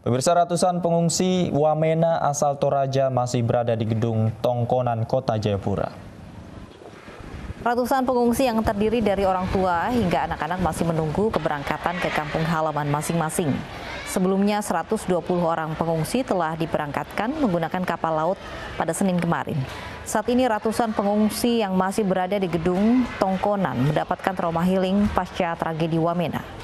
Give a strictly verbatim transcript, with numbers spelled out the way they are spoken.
Pemirsa, ratusan pengungsi Wamena asal Toraja masih berada di gedung Tongkonan, Kota Jayapura. Ratusan pengungsi yang terdiri dari orang tua hingga anak-anak masih menunggu keberangkatan ke kampung halaman masing-masing. Sebelumnya seratus dua puluh orang pengungsi telah diberangkatkan menggunakan kapal laut pada Senin kemarin. Saat ini ratusan pengungsi yang masih berada di gedung Tongkonan mendapatkan trauma healing pasca tragedi Wamena.